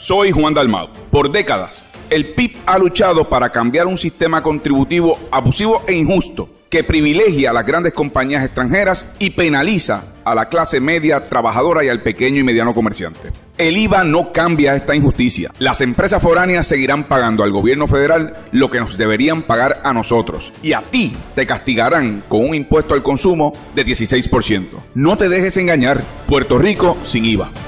Soy Juan Dalmau. Por décadas, el PIB ha luchado para cambiar un sistema contributivo abusivo e injusto que privilegia a las grandes compañías extranjeras y penaliza a la clase media trabajadora y al pequeño y mediano comerciante. El IVA no cambia esta injusticia. Las empresas foráneas seguirán pagando al gobierno federal lo que nos deberían pagar a nosotros. Y a ti te castigarán con un impuesto al consumo de 16%. No te dejes engañar. Puerto Rico sin IVA.